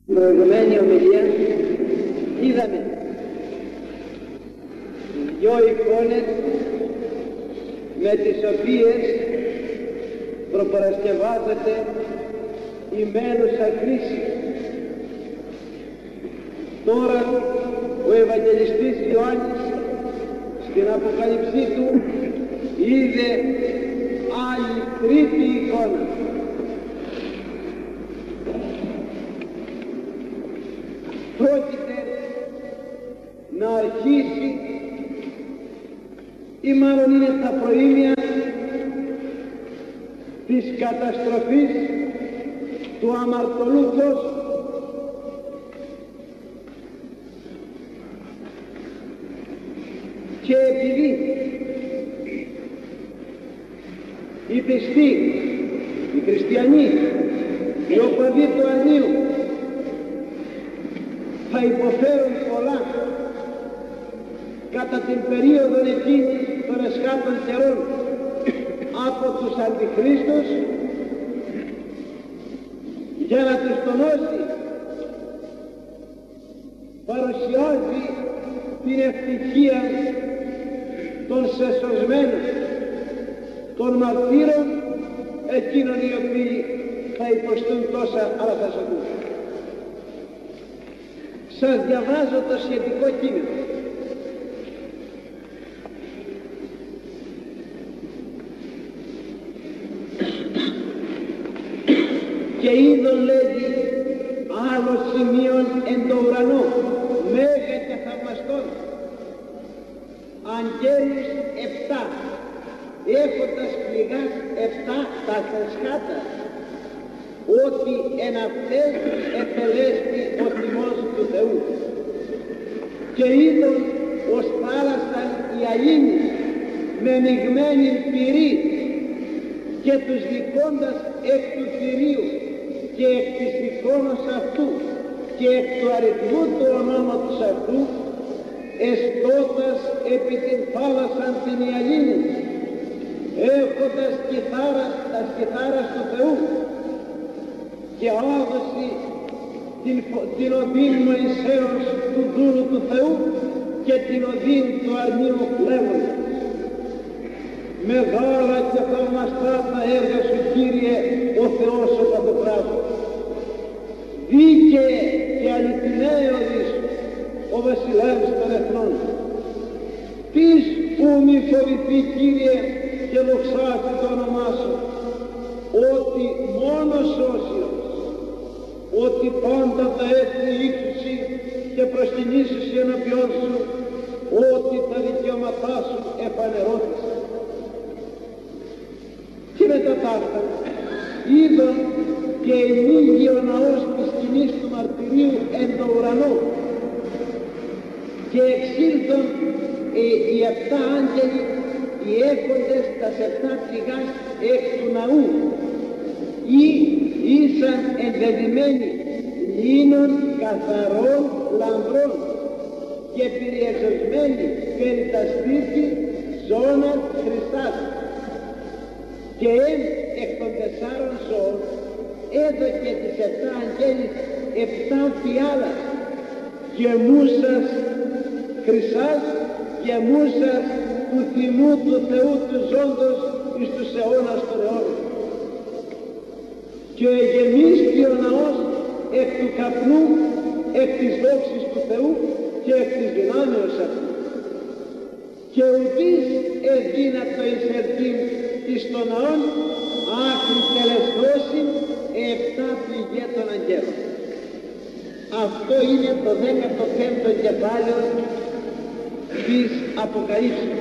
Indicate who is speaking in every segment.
Speaker 1: Στην προηγουμένη ομιλία είδαμε δυο εικόνες με τις οποίες προπαρασκευάζεται η μένουσα κρίση. Τώρα ο Ευαγγελιστής Ιωάννης στην Αποκαλυψή του είδε άλλη τρίτη εικόνα. Πρόκειται να αρχίσει ή μάλλον είναι τα προήμια της καταστροφής του αμαρτωλού κόσμου. Και επειδή οι πιστοί, οι χριστιανοί, οι οπαδοί του Αγίου θα υποφέρουν πολλά κατά την περίοδο εκείνη των εσχάτων καιρών από τους αντιχρίστους, για να τους τονώσει παρουσιάζει την ευτυχία των σεσωσμένων, των μαρτύρων, εκείνων οι οποίοι θα υποστούν τόσα αλλά θα σωθούν. Σας διαβάζω το σχετικό κείμενο. Και είδον, λέγει, άλλο σημείον εν το ουρανό, μέγα και θαυμαστόν, αγγέλους 7, έχοντας πληγάς 7 τα θεσχάτα, ότι εν αυτές εφελέστη ο θυμός του Θεού. Και είδον ως θάλασσαν οι αλήνης με μειγμένη πυρή, και τους δικώντας εκ του θηρίου και εκ της εικόνος αυτού και εκ του αριθμού του ονόματος αυτού, εστώτας επί την θάλασσαν την Ιαλήνη, έχοντας τας κιθάρας του Θεού, και άδωση την οδύν Μωυσέως του δούλου του Θεού και την οδύν του αρνίου πλεύων. Μεγάλα και θαυμαστά τα έργα σου, Κύριε, ο Θεός ο Παντοκράτορ. Δίκαιε και αληθινέωδης ο βασιλεύς των εθνών. Τις που μη φοβηθεί, Κύριε, και δοξάσει το όνομά σου, ότι μόνος όσιος, ότι πάντα τα έθνη ύψουσι και προσκυνήσουσι ενώπιόν σου, ότι τα δικαιώματά σου επανερώθησαν. Και μετά τα αυτά είδον και ενήγει ο ναός της σκηνής του μαρτυρίου εν το ουρανό, και εξήλθον οι 7 άγγελοι, οι έχοντες τας 7 πληγάς εκ του ναού, ή ήσαν ενδεδειμένοι λίνων καθαρών λαμπρών και περιεξοσμένοι περί τα σπίτι ζώνας χρυσάς. Και εκ των 4 ζώων έδωκε τις 7 αγγέλης 7 φιάλας γεμούσας χρυσάς, γεμούσας του θυμού του Θεού του ζώντος εις τους αιώνας των αιώνων. Και εγεμίστη ο ναός εκ του καπνού, εκ της δόξης του Θεού και εκ της δυνάμεως αυτού. Και ουδής εδύνατο εισερτήν εις τον ναόν άκρη τελεσδώσει 7 πληγές των αγγέλων. Αυτό είναι το 15ο κεφάλαιο της Αποκαλύψης.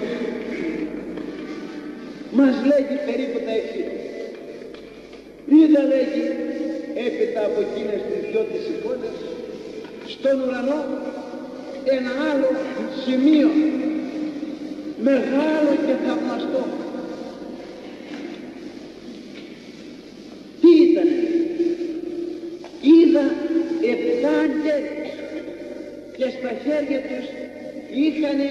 Speaker 1: Μας λέγει περίπου τα εξής. Είδα, λέγει, έπειτα από εκείνες τις δυο τις εικόνες, στον ουρανό ένα άλλο σημείο, μεγάλο και θαυμαστό. Τι ήτανε? Είδα 7 αγγέλους και στα χέρια τους είχανε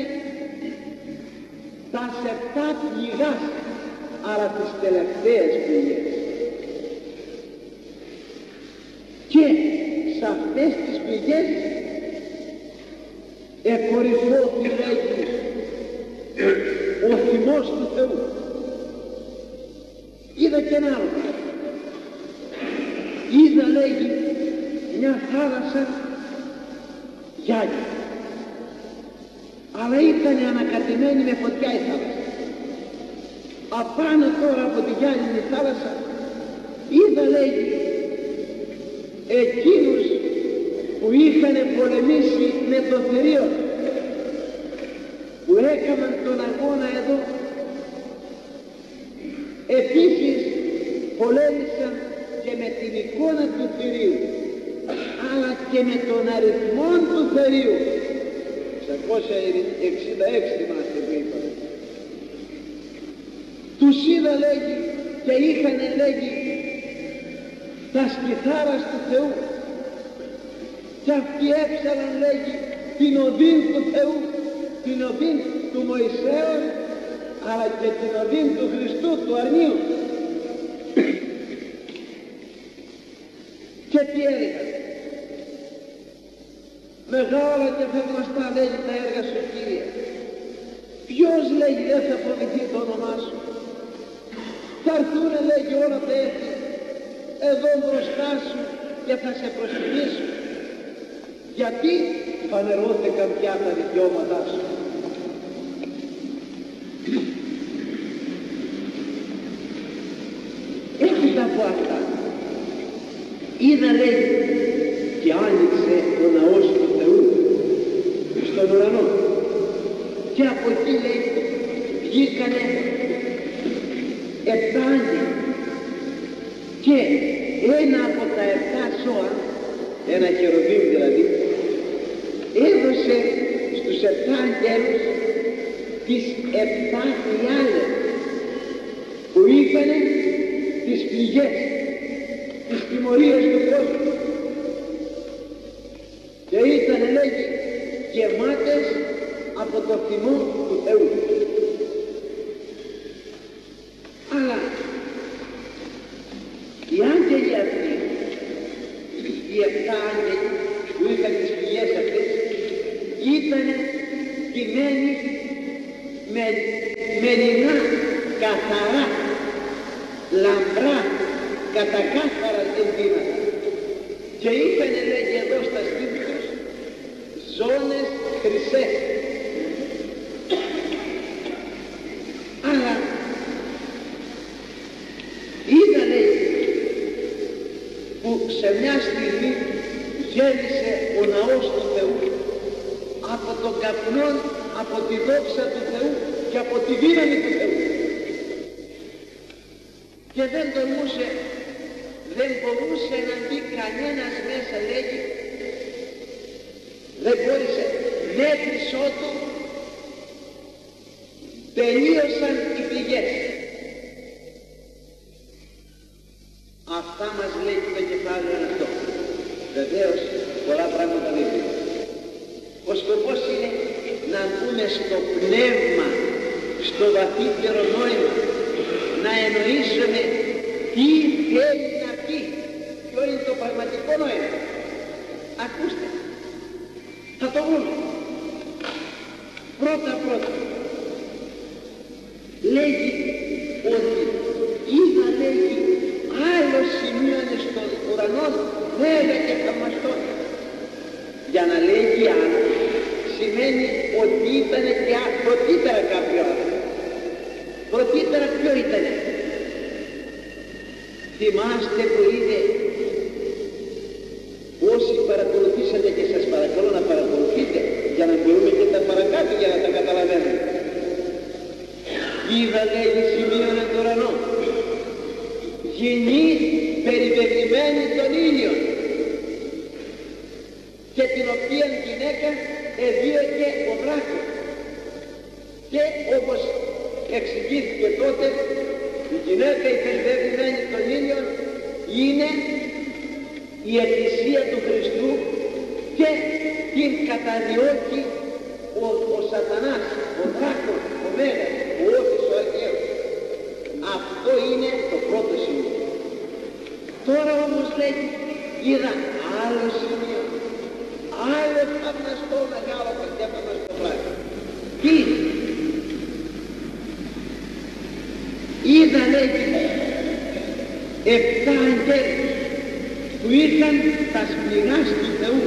Speaker 1: τα 7 πληγάς, αλλά τις τελευταίες πληγές. Και σε αυτές τις πηγές εκορυφώθη, λέγει, ο θυμός του Θεού. Είδα και ένα άλλο. Είδα, λέγει, μια θάλασσα γυάλια, αλλά ήταν ανακατεμένη με φωτιά η θάλασσα. Απάνω τώρα από τη γυάλινη θάλασσα είδα, λέγει, εκείνους που είχαν πολεμήσει με το θηρίο, που έκαναν τον αγώνα εδώ. Επίσης πολέμησαν και με την εικόνα του θηρίου, αλλά και με τον αριθμό του θηρίου. 666 θυμάστε που είπαμε. Τους είδα, λέγει, και είχαν, λέγει, τα σκυθάρας του Θεού, και αυτοί έψαλαν, λέγει, την οδύν του Θεού, την οδύν του Μωυσέως, αλλά και την οδύν του Χριστού, του αρνίου. Και τι έλεγαν? Μεγάλα και θαυμαστά, λέγει, τα έργα σου, Κύριε. Ποιος, λέγει, δεν θα φοβηθεί το όνομά σου? Θα έρθουνε, λέγει, όλα τα έθνη εδώ μπροστά σου και θα σε προσκυνήσουν, γιατί φανερώθηκαν πια τα δικαιώματά σου. Έπειτα από αυτά είδα, λέει, και άνοιξε ο ναός του Θεού στον ουρανό, και από εκεί, λέει, βγήκανε 7 άγγελοι, και ένα από τα 7 ζώα, ένα χερουβίμ δηλαδή, έδωσε στους 7 αγγέλους τις 7 φιάλες που είχαν τις πληγές, τις τιμωρίες του κόσμου, και ήταν, λέγει, γεμάτες από το θυμό του Θεού. Αλλά οι άγγελοι αυτοί, οι 7 άγγελοι που είχαν τις πληγές αυτές, ήταν ντυμένοι με μερινά, καθαρά, λαμπρά, κατακάθαρα ενδύματα, και είχαν, λέγει, εδώ στα στήθη τους ζώνες χρυσές. Αλλά είδα, λέει, που σε μια στιγμή γέμισε ο ναός του Θεού από τον καπνό, από τη δόξα του Θεού και από τη δύναμη του Θεού, και δεν μπορούσε να μπει κανένας μέσα, λέγει, δεν μπόρεσε, μέχρι ότου τελείωσαν οι πληγές. Αυτά μας λέει το κεφάλαιο αυτό. Βεβαίως πολλά πράγματα δεν είναι. Ο σκοπός είναι να μπούμε στο πνεύμα, στο βαθύτερο νόημα, να εννοήσουμε τι θέλει να πει, ποιο είναι το πραγματικό νόημα. Ακούστε, θα το βρούμε. Πρώτα λέγει ότι είδα, λέγει, άλλο σημείο στον ουρανό, βέβαια και θαυμαστό. Για να λέγει άλλο σημαίνει ότι ήταν και πρωτήτερα κάποιο άλλο. Πρωτήτερα ποιο ήτανε? Θυμάστε που είναι, όσοι παρακολουθήσατε, και σας παρακαλώ να παρακολουθείτε για να μπορούμε και τα παρακάτω για να τα καταλαβαίνουμε. Είδα, λέγει, σημείων εν το ουρανό, γυνή περιπετειμένη των ήλιων, και την οποία γυναίκα εδίωκε ο δράκος. Και όπως εξηγήθηκε τότε, η γυναίκα η περιπετειμένη των ήλιων είναι η εκκλησία του Χριστού, και την καταδιώκει ο σατανάς, ο δράκος, ο μέγας, ο όφης, ο αρχαίος. Αυτό είναι το πρώτο σημείο. Τώρα όμως, λέει, είδα άλλο σημείο είδα, λέγει, 7 αγγέλους που είχαν τα σφυγάς του Θεού.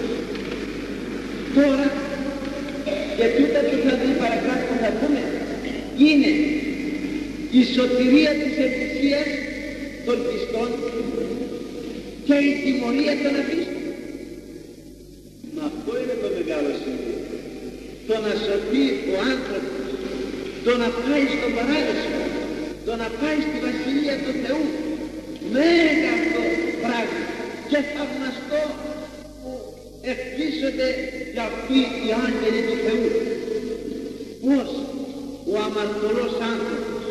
Speaker 1: Τώρα, και τούτα που θα δει παρακάτω που θα πούμε, είναι η σωτηρία της Εκκλησίας των πιστών και η τιμωρία των απίστων. Μα αυτό είναι το μεγάλο σημείο. Το να σωθεί ο άνθρωπος, το να πάει στον παράδεισο, το να πάει στη Βασιλεία του Θεού. Μέγα αυτό πράγμα και θαυμαστό που εκπλήσονται για αυτοί οι άγγελοι του Θεού. Πώς ο αμαρτωλός άνθρωπος,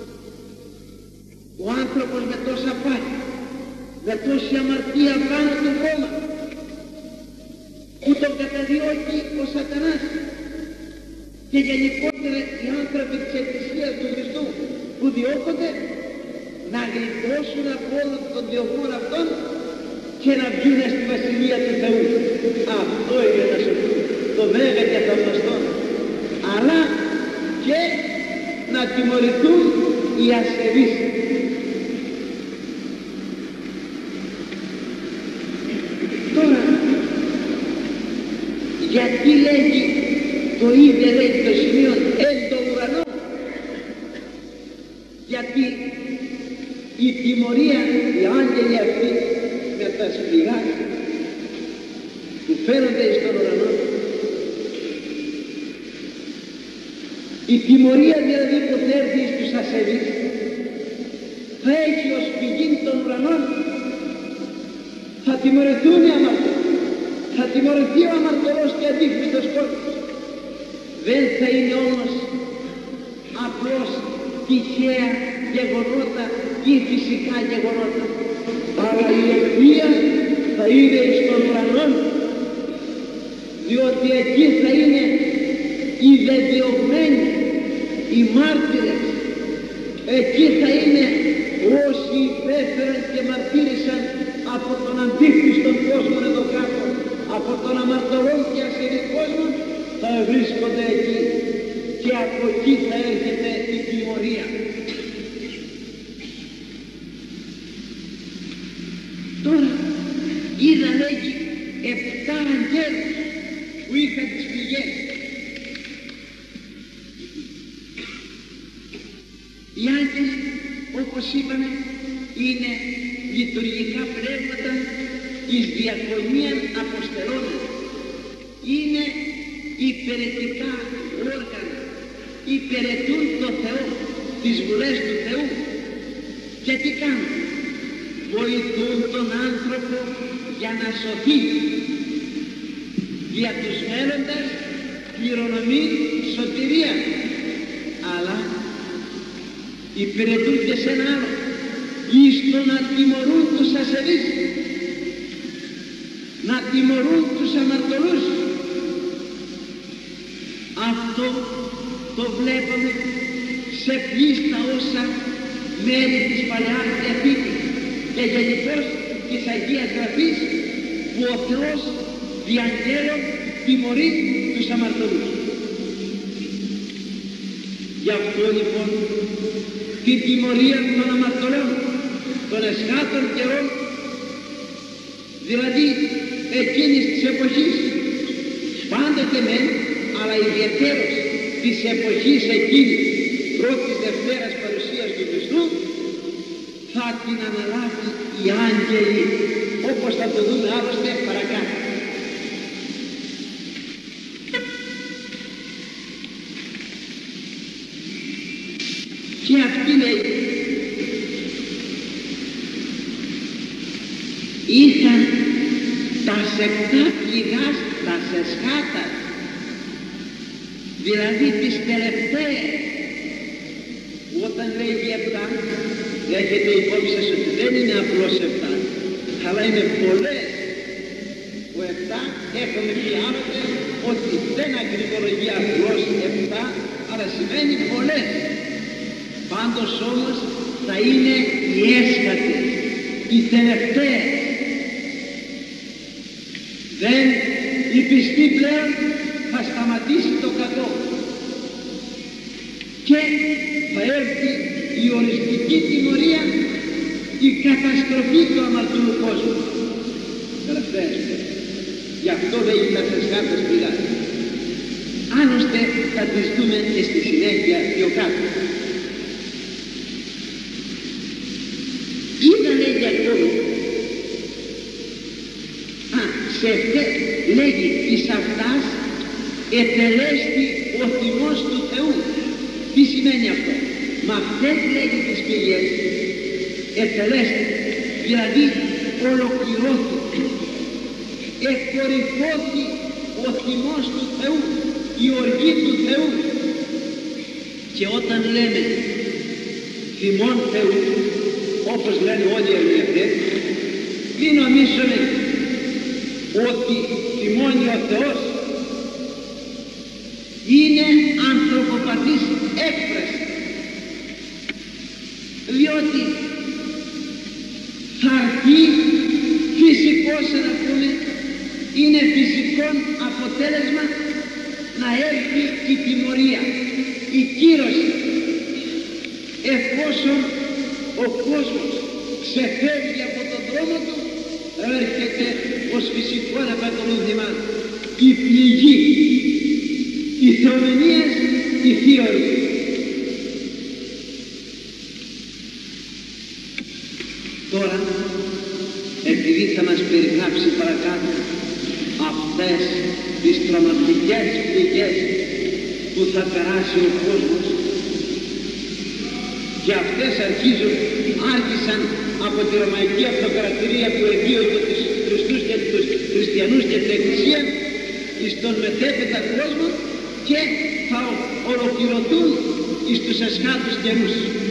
Speaker 1: ο άνθρωπος με τόσα πάθη, με τόση αμαρτία πάνω του κόμμα, που τον καταδιώκει ο σατανάς, και γενικότερα οι άνθρωποι της Εκκλησίας του Χριστού που διώκονται, να γλιτώσουν από όλων των διωγμών αυτών και να βγουν στη Βασιλεία του Θεού. Αυτό είναι να σωθούν, το μέγα και θαυμαστό. Αλλά και να τιμωρηθούν οι ασεβείς. Τώρα, γιατί λέγει το ίδιο, λέγει το σημείο εν το ουρανό? Γιατί η τιμωρία, οι άγγελοι αυτοί με τα σφυγά που φέρονται στον ουρανό, η τιμωρία δηλαδή που θα έρθει στους ασεβείς θα έχει ως πηγή των ουρανών, θα τιμωρηθούν οι αμαρτωλοί, θα τιμωρηθεί ο αμαρτωλός και αντίχριστος κόσμος. Δεν θα είναι όμως απλώς τυχαία γεγονότα ή φυσικά γεγονότα, αλλά η ευθεία θα είναι στον ουρανό, διότι εκεί θα είναι οι δεδιωγμένοι, οι μάρτυρες, εκεί θα είναι όσοι υπέφεραν και μαρτύρησαν από τον αντίχριστον κόσμο εδώ κάτω, από τον αμαρτωλό και ασεβή κόσμο, θα βρίσκονται εκεί και από εκεί θα έρχεται η τιμωρία. Τώρα είδα, λέγει, 7 αγγέλους που είχαν τις πηγές. Οι άγγελοι, όπως είπαμε, είναι λειτουργικά πνεύματα εις διακονίαν αποστελών. Είναι υπηρετικά όργανα, υπηρετούν το Θεό, τις βουλές του Θεού. Και τι κάνουν? Βοηθούν τον άνθρωπο για να σωθεί, για τους μέλλοντας κληρονομεί σωτηρία, αλλά υπηρετούν και σε ένα άλλο, εις το να τιμωρούν τους ασεβείς, να τιμωρούν τους αμαρτωλούς. Αυτό το βλέπουμε σε πλήστα όσα μέρη της Παλαιάς Διαθήκης και γενικώς της Αγίας Γραφής, που ο Θεός δι' αγγέλων τιμωρεί τους αμαρτωλούς. Γι' αυτό λοιπόν την τιμωρία των αμαρτωλών, των εσχάτων καιρών, δηλαδή εκείνης της εποχής, πάντοτε μεν, αλλά ιδιαιτέρως της εποχής εκείνης πρώτης Δευτέρας παρουσίας του Χριστού, θα την αναλάβει οι άγγελοι, όπως θα το δούμε άλλωστε παρακάτω. Και αυτή λέει, είχαν τα 7 πληγάς, τα σεσχάτα, δηλαδή τις τελευταίες. Όταν λέγει 7, έχετε υπόψη σας ότι δεν είναι απλώς 7, αλλά είναι πολλές. Ο 7 έχουμε πει άλλοτε ότι δεν ακριβολογεί απλώς 7, αλλά σημαίνει πολλές. Πάντως όμως θα είναι οι έσχατες, οι τελευταίες. Δεν η πιστή πλέον θα σταματήσει το κακό και θα έρθει η οριστική τιμωρία, η καταστροφή του αμαρτωλού κόσμου. Τελευταίες φορές. Γι' αυτό λέγει τα τεσχάρτες πηγάδες. Άλλωστε θα τις δούμε και στη συνέχεια πιο κάτω. Είδα λέγει ακόμη, σε αυτές λέγει εις αυτάς ετελέστη ο θυμός του Θεού. Τι σημαίνει αυτό? Μ' αυτές λέγει τις πηγές ετελέστη, δηλαδή ολοκληρώθηκε, εκκορυφώθηκε ο θυμός του Θεού, η οργή του Θεού. Και όταν λέμε θυμόν Θεού, όπως λένε όλοι οι ερμηνευτές, μην νομίζουμε ότι θυμώνει ο Θεός είναι ανθρωποπαθής έκφραση, διότι θα έρθει φυσικός, να πούμε, είναι φυσικό αποτέλεσμα να έρθει η τιμωρία, η κύρωση, εφόσον ο κόσμος ξεφεύγει από τον δρόμο του, έρχεται ως φυσικό απακολούθημα η πληγή, οι θεομηνίες, οι θείοροι. Τώρα, επειδή θα μας περιγράψει παρακάτω αυτές τις τρομακτικές πληγές που θα περάσει ο κόσμος, και αυτές άρχισαν από τη Ρωμαϊκή Αυτοκρατορία που εγείωσε τους Χριστούς και τους Χριστιανούς και την Εκκλησία εις τον μετέπειτα κόσμο, και θα ολοκληρωθούν εις τους εσχάτους καιρούς.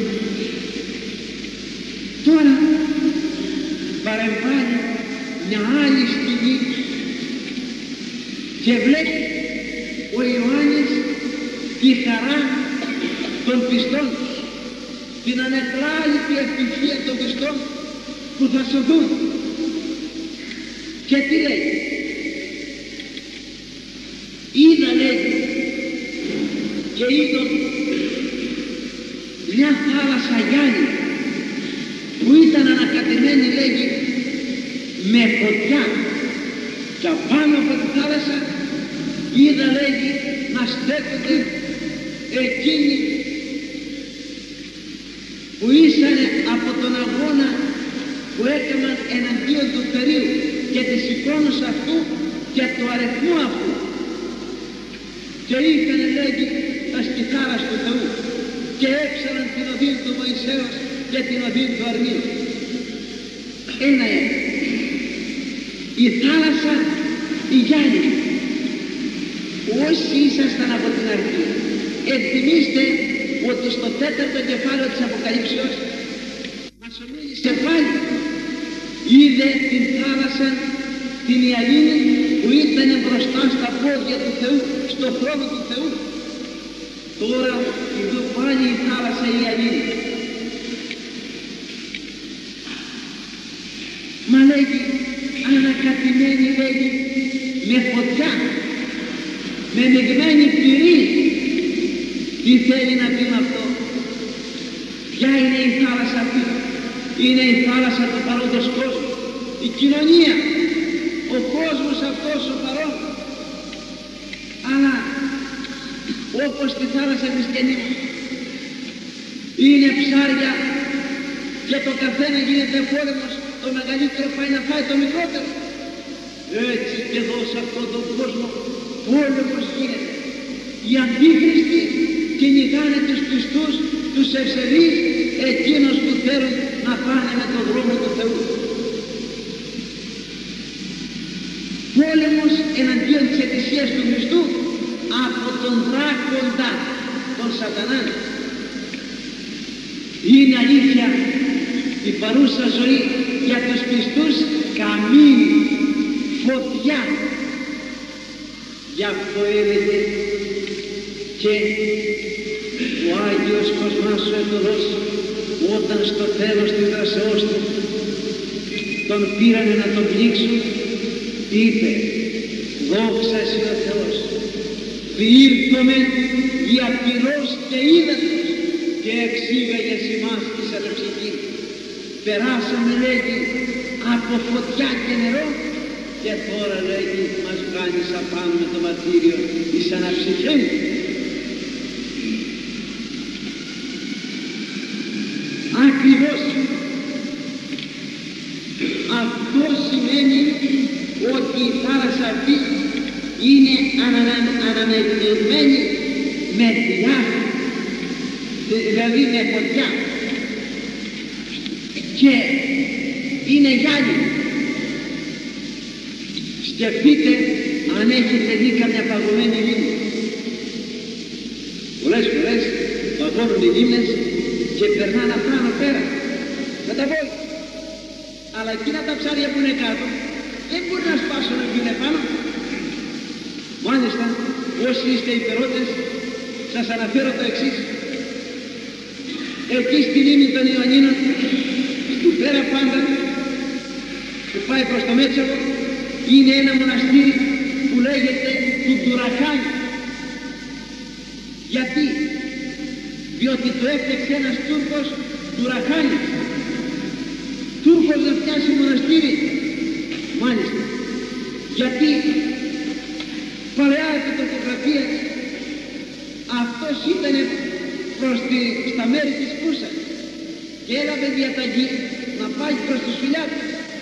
Speaker 1: Τώρα παρεμβάλλει μια άλλη στιγμή και βλέπει ο Ιωάννης τη χαρά των πιστών, την ανεκλάληπτη ευτυχία των πιστών που θα σωθούν. Και τι λέει? Είδα, λέει, και είδον μια θάλασσα γυάλινη που ήταν ανακατεμένη, λέγει, με φωτιά, και πάνω από τη θάλασσα είδα, λέγει, να στέκονται εκείνοι που ήσανε από τον αγώνα που έκαναν εναντίον του θερίου και της εικόνας αυτού και του αριθμού αυτού, και είχαν, λέγει, τα σκυθάρας του Θεού και έξαναν την οδή του Μωυσέως και την οδή του Αρνίου. Ένα η θάλασσα η γυάλινη. Όσοι ήσασταν από την αρχή, ενθυμίστε ότι στο 4ο κεφάλαιο της Αποκαλύψεως μας ομίλησε πάλι, είδε την θάλασσα την γυαλίνη που ήταν μπροστά στα πόδια του Θεού, στο θρόνο του Θεού. Τώρα εδώ πάλι η θάλασσα η γυαλίνη. Μα λέγει ανακατημένη, λέγει, με φωτιά, με μειγμένη πυρή. Τι θέλει να πει με αυτό? Ποια είναι η θάλασσα αυτή? Είναι η θάλασσα του παρόντος κόσμου, η κοινωνία, ο κόσμος αυτός ο παρόν. Αλλά όπως τη θάλασσα χριστιανή είναι ψάρια και το καθένα γίνεται πόλεμος, το μεγαλύτερο πάει να φάει το μικρότερο. Έτσι και εδώ σε αυτόν τον κόσμο πόλεμος γίνεται. Οι αντίχριστοι κυνηγάνε τους πιστούς, τους ευσεβείς, εκείνους που θέλουν να πάνε με τον δρόμο του Θεού. Πόλεμος εναντίον της Εκκλησίας του Χριστού από τον δράκοντα, τον Σατανά. Είναι αλήθεια η παρούσα ζωή για τους πιστούς καμίνη, φωτιά. Γι' αυτό έλεγε και ο Άγιος Κοσμάς ο Εθνοδός, όταν στο τέλος της δρασεώς του τον πήρανε να τον πνίξουν, είπε, δόξα εσύ ο Θεός, διήρθομαι για πυρός και ύδατος και εξήγαγες εμάς εις ανεψυχή. Περάσαμε, λέγει, από φωτιά και νερό και τώρα, λέγει, μας βγάλεις απάνω με το μαρτύριο εις αναψυχή. Ακριβώς αυτό σημαίνει ότι η θάλασσα αυτή είναι αναμετρημένη με θηλιά, δηλαδή με φωτιά, και είναι γυάλινη. Σκεφτείτε αν έχετε δει καμιά παγωμένη λίμνη. Πολλές φορές παγώνουν οι λίμνες και περνάνε απάνω πέρα με τα βόλια, αλλά εκείνα τα ψάρια που είναι κάτω δεν μπορεί να σπάσουν να βγουν πάνω. Μάλιστα, όσοι είστε υπερώτες, σας αναφέρω το εξής. Εκεί στη λίμνη των Ιωαννίνων, του πέρα πάντα, που πάει προς το Μέτσοβο, είναι ένα μοναστήρι που λέγεται του Ντουραχάνη. Γιατί? Διότι το έφτιαξε ένας Τούρκος Ντουραχάνης. Τούρκος να φτιάσει μοναστήρι. Μάλιστα. Γιατί παλαιά επιτροποκρατία αυτός ήταν στα μέρη της Κούσας και έλαβε διαταγή να πάει προς τους Φιλιάτες.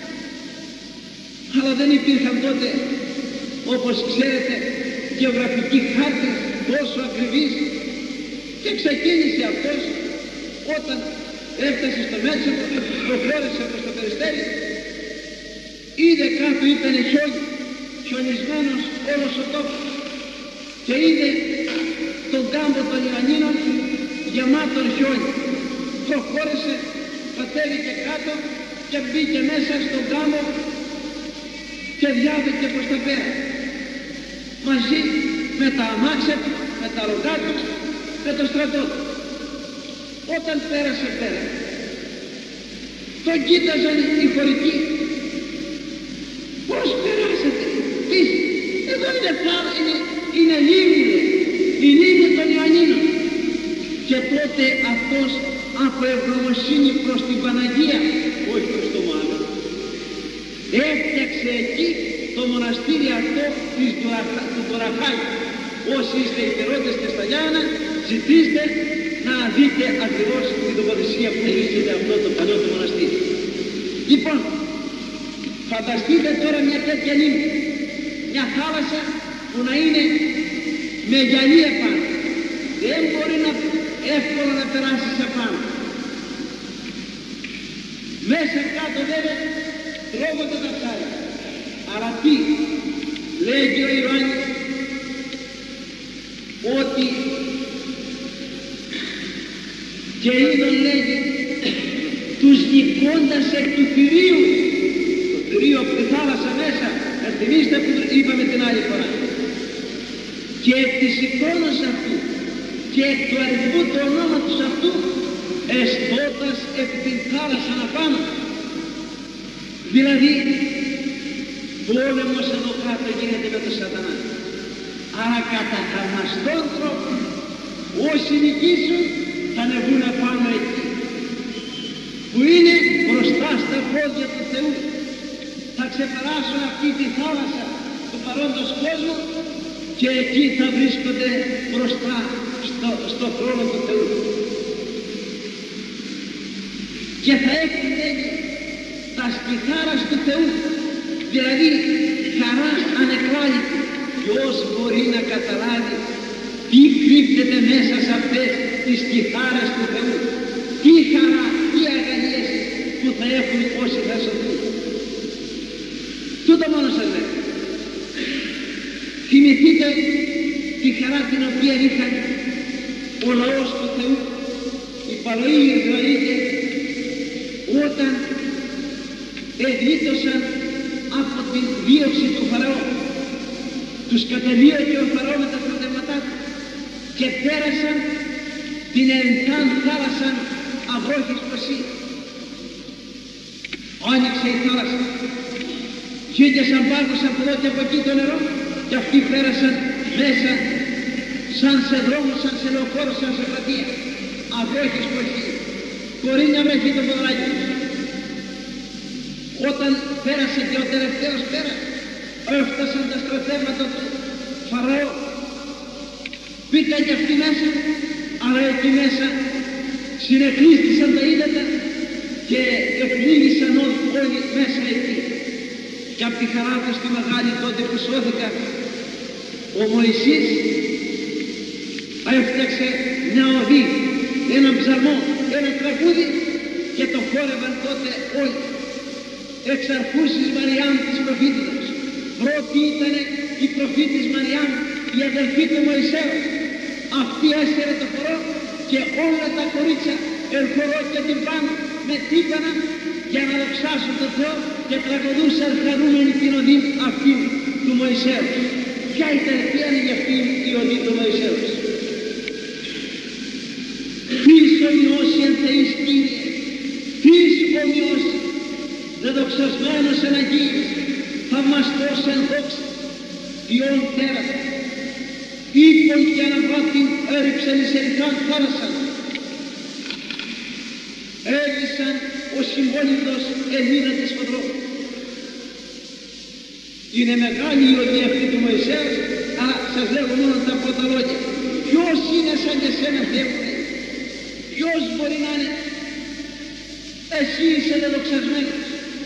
Speaker 1: Αλλά δεν υπήρχαν τότε, όπως ξέρετε, γεωγραφικοί χάρτες τόσο ακριβείς, και ξεκίνησε αυτός όταν έφτασε στο Μέτσοβο, προχώρησε προς το Περιστέρι, είδε κάτω ήταν χιόνι, χιονισμένος όλος ο τόπος, και είδε τον κάμπο των Ιωαννίνων γεμάτον χιόνι. Προχώρησε, κατέβηκε κάτω και μπήκε μέσα στον κάμπο και διάβηκε προς τα πέρα, μαζί με τα αμάξια του, με τα ρογά του, με το στρατό του. Όταν πέρασε πέρα, τον κοίταζαν οι χωρικοί. Πώς περάσατε? Εδώ είναι θάλασσα, είναι λίμνη, η λίμνη των Ιωαννίνων. Και τότε αυτός από ευγνωμοσύνη προς την Παναγία, όχι προς το μάλλον, έφτιαξε εκεί το μοναστήρι αυτό του Ντουραχάνη. Όσοι είστε υπερώτες και στα Γιάννα, ζητήστε να δείτε ακριβώς την τοποθεσία που βρίσκεται αυτό το παλιό το μοναστήρι. Λοιπόν, φανταστείτε τώρα μια τέτοια λίμνη, μια θάλασσα που να είναι με γυαλί επάνω. Δεν μπορεί εύκολα να περάσεις απάνω. Μέσα κάτω βέβαια τρώγονται τα ψάρια. Αλλά τι λέγει ο Ιωάννης? Ότι και είδον, λέγει, τους νικώντας εκ του θηρίου. Το θηρίο από τη θάλασσα μέσα, θυμίστε που είπαμε την άλλη φορά. Και εκ της εικόνας αυτού και εκ του αριθμού του ονόματος αυτού, εστώτας εκ την θάλασσα απάνω. Δηλαδή, πόλεμος εδώ κάτω γίνεται με τον Σατανά. Άρα κατά θαυμαστόν τρόπο, όσοι νικήσουν θα ανεβούν πάνω εκεί, που είναι μπροστά στα πόδια του Θεού. Θα ξεπεράσουν αυτή τη θάλασσα του παρόντος κόσμου και εκεί θα βρίσκονται μπροστά στο θρόνο του Θεού. Και θα έχουν, λέγει, τα σκυθάρας του Θεού, δηλαδή χαρά ανεκλάλητη. Ποιος μπορεί να καταλάβει τι κρύβεται μέσα σε αυτές τις κιθάρες του Θεού, τι χαρά, τι αγαλίες που θα έχουν όσοι θα σωθούν. Τούτο μόνο σας λέω. Θυμηθείτε τη χαρά την οποία είχαν ο λαός του Θεού, οι παλαιοί Ισραηλίτες, όταν εγλίτωσαν από την δίωξη του Φαραώ. Τους κατεδίωκε ο Φαραώ με τα στρατεύματά του και πέρασαν την ερυθράν θάλασσα αυρόχης ποσή. Άνοιξε η θάλασσα, χύγεσαν πάγους από εδώ και από εκεί το νερό και αυτοί πέρασαν μέσα σαν σε δρόμο, σαν σε λεωφόρο, σαν σε πλατεία. αυρόχες κοχή, κορίνια μέχρι το ποδράκι τους. Όταν πέρασε και ο τελευταίος πέρα, έφτασαν τα στρατεύματα του Φαραώ. Μπήκαν και αυτοί μέσα, αλλά εκεί μέσα συνεκρίστησαν τα ύδατα και εκπλήγησαν όλοι μέσα εκεί. Και από τη χαρά του στη μεγάλη τότε που σώθηκαν, ο Μωυσής έφτιαξε μια οδή, έναν ψαλμό, ένα τραγούδι και το χόρευαν τότε όλοι. Εξ αρχούς της Μαριάμ της προφήτητας. Πρώτη ήταν η προφήτης Μαριάμ, η αδελφή του Μωυσέου. Αυτή έσαιρε το χορό και όλα τα κορίτσια ερχορώ και την πάνω με τύμπανα για να δοξάσουν τον Θεό και τραγουδούσαν χαρούμενη την οδή αυτή του Μωυσέου. Ποια είναι για αυτή η οδή του Μωυσέου? Τις ομοιώσει εν Θεής Κύριε, τις ομοιώσει, δεδοξασμένος εν Αγίης, θαυμαστός εν δόξα, Υιόν τέρατα, ύπον και αναβάτην έριξαν εις ερυθράν θάλασσαν, έβησαν ο συμβόλυβδος Ελλήνα της Φοδρό. Είναι μεγάλη η οδή αυτή του Μωυσέου, αλλά σας λέγω μόνο τα πρώτα λόγια. Ποιος είναι σαν και σένα, Θεέ μου? Ποιος μπορεί να είναι? Εσύ είσαι δεδοξασμένος.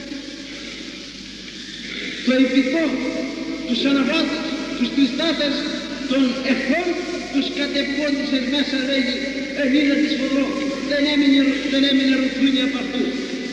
Speaker 1: Το υπηκό, τους αναβάτες, τους τριστάτες των εχθρών τους κατεπώνησες μέσα, λέγει, Ελλήνα της Φοδρό. Δεν έμεινε ρουφούνια από αυτούς.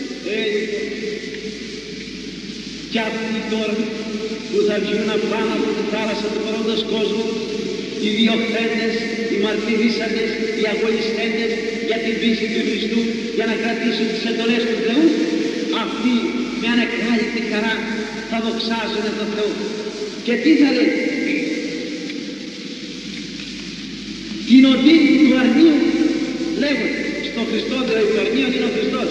Speaker 1: Κι αυτοί τώρα που θα βγουν απάνω από τη θάλασσα του παρόντος κόσμου, οι διωχθέντες, οι μαρτυρήσαντες, οι αγωνιστέντες για την πίστη του Χριστού, για να κρατήσουν τις εντολές του Θεού, αυτοί με ανεκάλυπτη χαρά θα δοξάζουν τον Θεό. Και τι θα λέει? Την οδή του αρνίου λέγονται στον Χριστό, δηλαδή του αρνίου είναι ο Χριστός.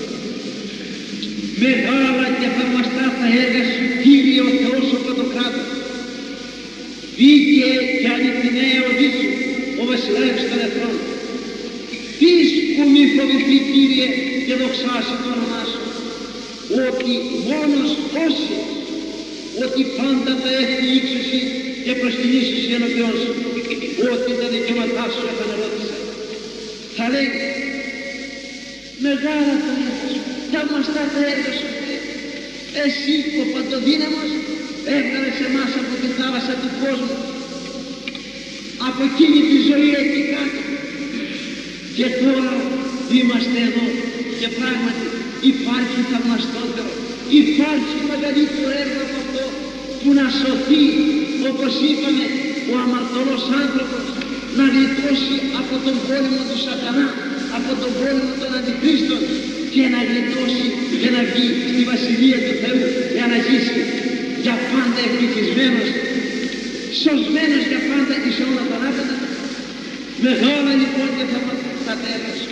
Speaker 1: Μεγάλα και θαυμαστά τα έργα σου, Κύριε ο Θεός ο Πρωτοκράτορ. Δίκαιε και αληθιναία οδή σου, ο βασιλεύς των εθνών. Τις που μη φοβηθεί, Κύριε, και δοξάσει το όνομά σου, ότι μόνος όσοι, ότι πάντα τα έχει ύψωση και προσκυνήσεις ενώπιον σου, ότι τα δικαιώματά σου επανερώτησαν. Θα λέει, μεγάλα τα έργα σου, θαυμαστά τα έργα σου, εσύ ο παντοδύναμος έβγαλες εμάς από τη θάλασσα του κόσμου, από εκείνη τη ζωή εκεί κάτω, και τώρα είμαστε εδώ και πράγματι υπάρχει θαυμαστότερο, υπάρχει μεγαλύτερο έργο από αυτό, που να σωθεί, όπως είπαμε, ο αμαρτωλός άνθρωπος, να γλιτώσει από τον πόλεμο του σατανά, από τον πόλεμο των αντιχρίστων, και να γλιτώσει και να βγει στη Βασιλεία του Θεού για να ζήσει για πάντα ευτυχισμένος, σωσμένος για πάντα εις όλα τα άπεδα. Μεγάλα λοιπόν και θα σου.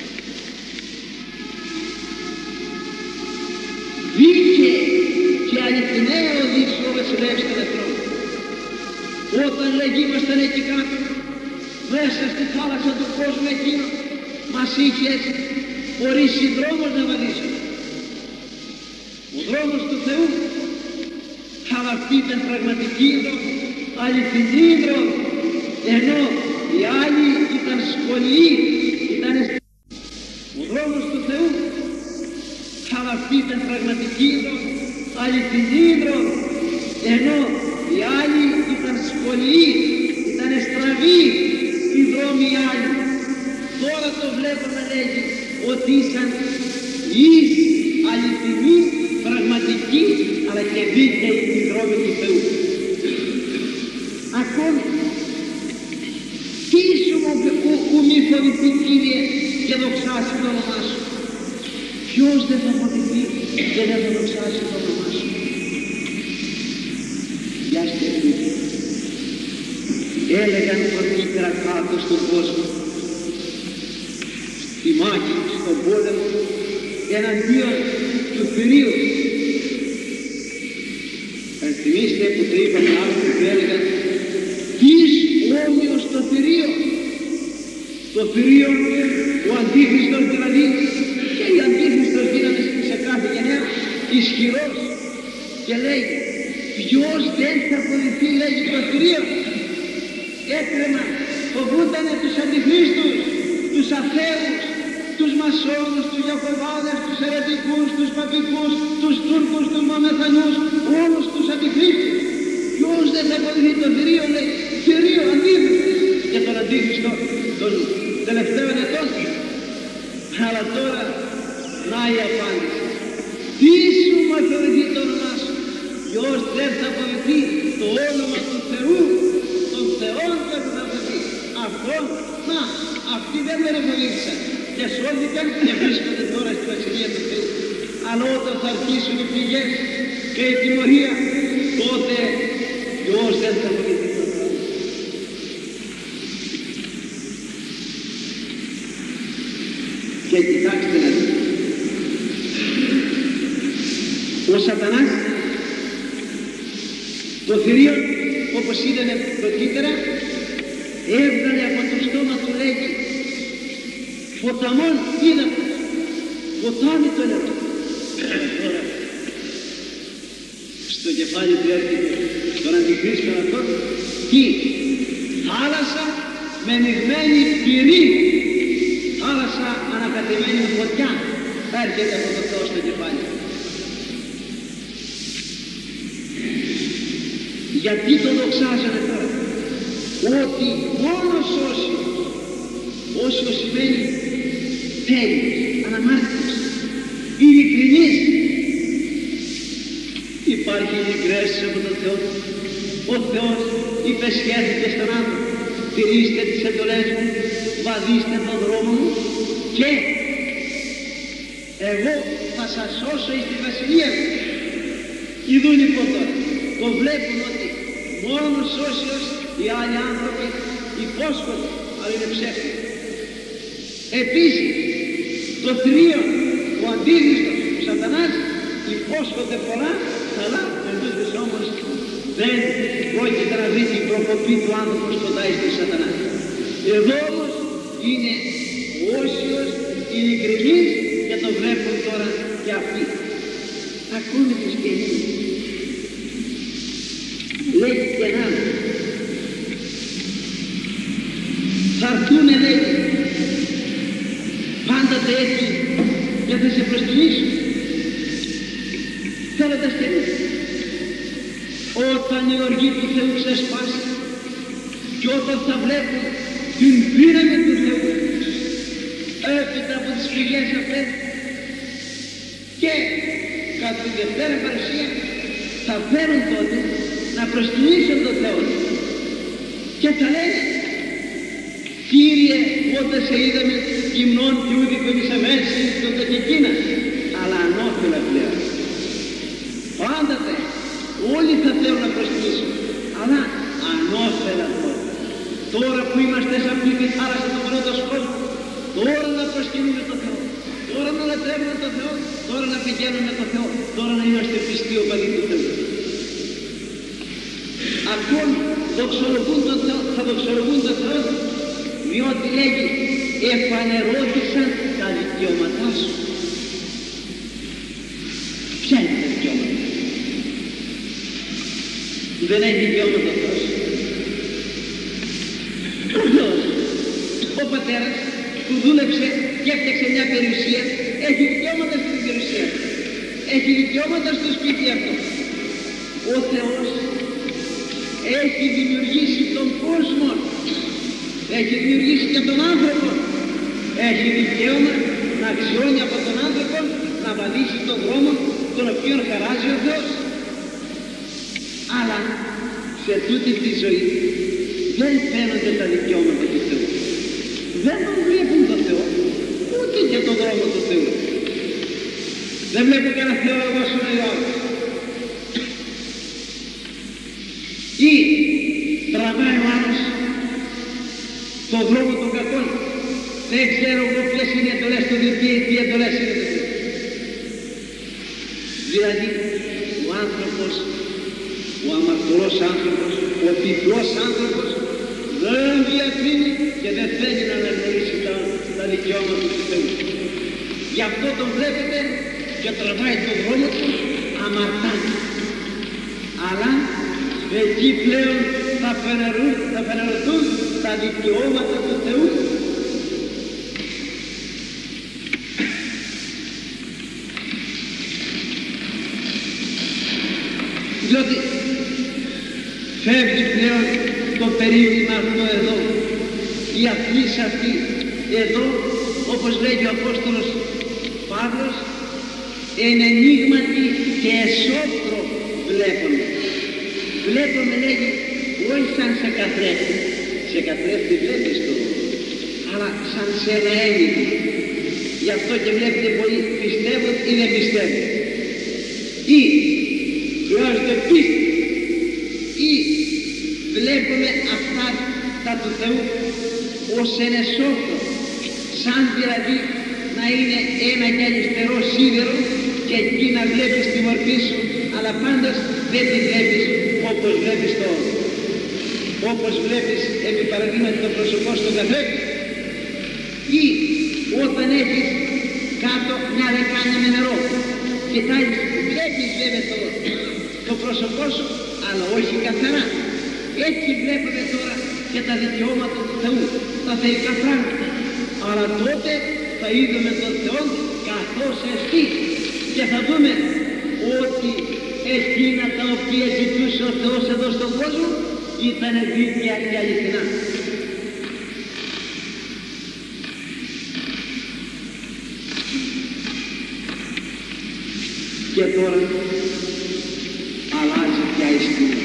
Speaker 1: Δίκαιη και αληθιναία οδή σου, ο βασιλεύς των εθνών. Όταν λεγήμασταν εκεί κάτω, μέσα στη θάλασσα του κόσμου εκείνο, μας είχε ορίσει δρόμος να βαδίσουμε. Ο δρόμος του Θεού, αλλά αυτή ήταν πραγματική δρόμη, αληθινή δρόμη, ενώ οι άλλοι ήταν σκολοί, ήταν ο δρόμος του Θεού, αλλά αυτή ήταν πραγματική δρόμη, αληθινή δρόμη, ενώ οι άλλοι ήταν σκολοί, ήταν στραβοί οι δρόμοι οι άλλοι. Τώρα το βλέπω να λέγει ότι ήσαν εις αληθινή, πραγματική, αλλά και δίκαιη η δρόμη του Θεού. Ακόμη, τι σου που μη φοβηθεί, Κύριε, και δοξάσει το όνομά σου? Ποιος δεν θα φοβηθεί και δεν θα δοξάσει το όνομά σου? Για σκεφτείτε. Έλεγαν πρωτήτερα κάτω στον κόσμο, στη μάχη, στον πόλεμο, εναντίον του θηρίου. Ενθυμίστε που το είπαμε άλλο που έλεγαν, τις όμοιος το θηρίο. Το το θηρίο, ο Αντίχριστος δηλαδή, και η Αντίχριστος δύναμη σε κάθε γενιά, ισχυρός, και λέει ποιος δεν θα αποδειχθεί, λέγει το θηρίο. Έτρεμα, φοβούντανε τους αντιχρίστους, τους αθέους, τους μασόνους, τους Ιακωβάδες, τους αιρετικούς, τους παπικούς, τους Τούρκους, τους Μαμεθανούς, όλους τους αντιχρίστους. Ποιος δεν θα αποδειχθεί το θηρίο, λέει, θηρίο, Αντίχριστος, για τον Αντίχριστο των τελευταίων ετών. Αλλά τώρα, να η απάντηση. Τι σου μα θεωρηθεί το όνομά σου? Ποιος δεν θα αποδειχθεί το όνομα του Θεού, των Θεών δεν θα αποδειχθεί? Αυτόν, να, αυτοί δεν με ρεφοδίθησαν και σώθηκαν και βρίσκονται τώρα στη Βασιλεία του Θεού. Αλλά όταν θα αρχίσουν οι πληγές και η τιμωρία, τότε ποιος δεν θα αποδειχθεί το Θεό? Και κοιτάξτε να δείτε, ο Σατανάς το θηρίο, όπως είδαμε πρωτήτερα, έβγαλε από το στόμα του, λέγει, ποταμόν ύδατος, ποτάμι το νερό. Τώρα στο κεφάλι του έρχεται τον Αντιχρίστον αυτόν, τι? Θάλασσα με μειγμένη πυρή, θάλασσα ανακατεμένη με φωτιά, έρχεται από το Θεό στο κεφάλι. Γιατί το δοξάζανε τώρα? Ότι μόνος όσιος σημαίνει τέλειος, αναμάρτητος, ειλικρινής. Υπάρχει ειλικρίνηση από τον Θεό. Ο Θεός υπεσχέθηκε στον άνθρωπο, τηρήστε τις εντολές μου, βαδίστε τον δρόμο μου και εγώ θα σας σώσω εις τη βασιλεία μου. Ιδού λοιπόν τώρα, το βλέπουν ότι μόνος όσιος οι άλλοι άνθρωποι υπόσχονται, αλλά είναι ψεύτικοι. Επίσης, το θηρίο, ο Αντίχριστος, ο Σατανάς, υπόσχονται πολλά, αλλά εμείς όμως δεν πρόκειται να δει την προκοπή του άνθρωπου σκοτάει στον Σατανά. Εδώ όμως είναι όσιος, ειλικρινής, και το βλέπουν τώρα και αυτοί. Ακούνε τις καινίες. Λέει και ένα άλλο. Θα έρθουνε, λέει, πάντοτε έτοιμοι και θα σε προσκυνήσουν. Θέλοντας και λέει, όταν η οργή του Θεού ξεσπάσει και όταν θα βλέπουν την δύναμη του Θεού έπειτα από τις πληγές αυτές και κατά τη Δευτέρα Παρουσία θα φέρουν τότε να προσκυνήσουν τον Θεό και θα λένε, Κύριε, όταν σε είδαμε γυμνών και ούδη κονισαμένοι τότε και εκείνα, αλλά ανώφελα πλέον. Πάντοτε όλοι θα θέλουν να προσκυνήσουν, αλλά ανώφελα τότε. Τώρα που είμαστε σε αυτή τη θάλασσα του πρώτου κόσμου, τώρα να προσκυνούμε τον Θεό, τώρα να λατρεύουμε τον Θεό, τώρα να πηγαίνουμε τον Θεό, τώρα να είμαστε πιστοί οπαδοί του Θεού. Ακόμη δοξολογούν τον Θεό, θα δοξολογούν τον Θεό, διότι λέγει εφανερώθησαν τα δικαιώματά σου. Ποια είναι τα δικαιώματα? Δεν έχει δικαιώματα ο Θεός. Ο Θεός, ο Πατέρας που δούλεψε και έφτιαξε μια περιουσία, έχει δικαιώματα στην περιουσία, έχει δικαιώματα στο σπίτι αυτό. Ο Θεός έχει δημιουργήσει τον κόσμο, έχει δημιουργήσει και τον άνθρωπο, έχει δικαίωμα να αξιώνει από τον άνθρωπο να βαδίσει τον δρόμο τον οποίο χαράζει ο Θεός. Αλλά σε τούτη τη ζωή δεν φαίνονται τα δικαιώματα του Θεού, δεν τον βλέπουν τον Θεό, ούτε και τον δρόμο του Θεού. Δεν βλέπουν κανένα Θεό, εγώ σου λέει άλλος. Ή τραβάει ο άλλος τον δρόμο των κακών. Δεν ξέρω εγώ ποιες είναι οι εντολές του Θεού, τι εντολές είναι του Θεού. Δηλαδή ο άνθρωπος, ο αμαρτωλός άνθρωπος, ο τυφλός άνθρωπος δεν διακρίνει και δεν θέλει να αναγνωρίσει τα δικαιώματα του Θεού. Γι' αυτό τον βλέπετε και τραβάει τον δρόμο του αμαρτάνει. Αλλά εκεί πλέον θα φανερωθούν τα δικαιώματα του Θεού. Διότι φεύγει πλέον το περίβλημα αυτό εδώ, η αφλήση αυτή εδώ, όπως λέγει ο Απόστολος Παύλος, εν ενίγματι και εσώπτρο βλέπουμε. Βλέπουμε, λέγει, όχι σαν σε καθρέφτη. Σε καθρέφτη βλέπεις το, αλλά σαν σε ένα ένιγμα. Γι' αυτό και βλέπετε πολλοί πιστεύουν ή δεν πιστεύουν. Ή χρειάζεται πίστη, ή βλέπουμε αυτά τα του Θεού ως ενεσόφρο, σαν δηλαδή να είναι ένα και αριστερό σίδερο και εκεί να βλέπεις τη μορφή σου, αλλά πάντως δεν τη βλέπεις όπως βλέπεις τώρα. Όπως βλέπεις επί παραδείγματι το πρόσωπό στον καθρέφτη, ή όταν έχεις κάτω μια λεκάνη με νερό, κοιτάζεις, βλέπεις βέβαια το πρόσωπό σου, αλλά όχι καθαρά. Έτσι βλέπουμε τώρα και τα δικαιώματα του Θεού, τα θεϊκά πράγματα. Αλλά τότε θα είδουμε τον Θεό καθώς εστί και θα δούμε ότι εκείνα τα οποία ζητούσε ο Θεός εδώ στον κόσμο ήταν δίκαια και αληθινά. Και τώρα αλλάζει πια η σκηνή.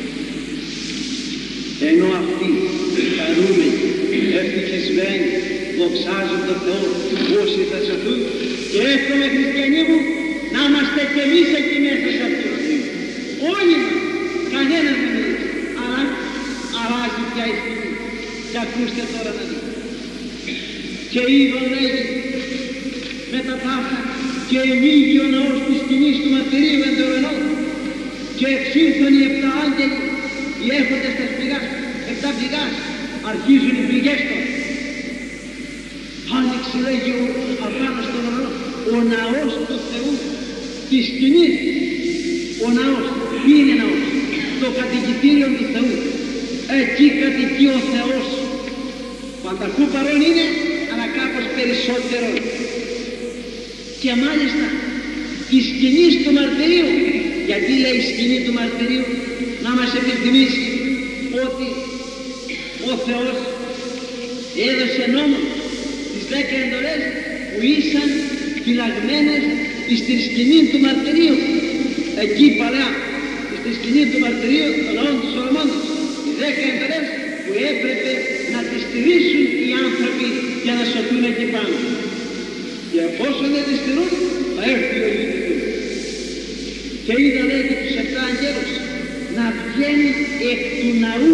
Speaker 1: Ενώ αυτοί χαρούμενοι, ευτυχισμένοι, δοξάζουν τον Θεό, όσοι θα σωθούν, και εύχομαι χριστιανοί μου να είμαστε κι εμείς εκεί μέσα σε αυτό. Όλοι μας, κανένας δεν είναι, αλλά αλλάζει πια η σκηνή. Και ακούστε τώρα να δείτε. Και είδον λέγει με τα τάφα και ενίγει ο ναός της σκηνής του μαρτυρίου εν το ουρανό, και εξήλθον οι 7 άγγελοι, οι έχοντες τας πηγάς, 7 πηγάς, αρχίζουν οι πηγές τώρα. Άνοιξε, λέγει, απάνω στον ουρανό, ο ναός του Θεού, τη σκηνή. Ο ναός, τι είναι ναός? Το κατοικητήριο του Θεού. Εκεί κατοικεί ο Θεός. Πανταχού παρόν είναι, αλλά κάπως περισσότερο. Και μάλιστα η σκηνή του μαρτυρίου. Γιατί λέει η σκηνή του μαρτυρίου? Να μας επιθυμίσει ότι ο Θεός έδωσε νόμο, τις 10 εντολές που ήσαν φυλαγμένες στη σκηνή του μαρτυρίου. Εκεί παλιά, στη σκηνή του μαρτυρίου των λαών του Σολομώντος, οι 10 εντολές που έπρεπε να τις στηρίσουν οι άνθρωποι για να σωθούν εκεί πάνω. Και εφόσον δεν τις στηρούν, θα έρθει ο Υιός του Θεού. Και είδα, λέει, και τους 7 αγγέλους να βγαίνουν εκ του ναού.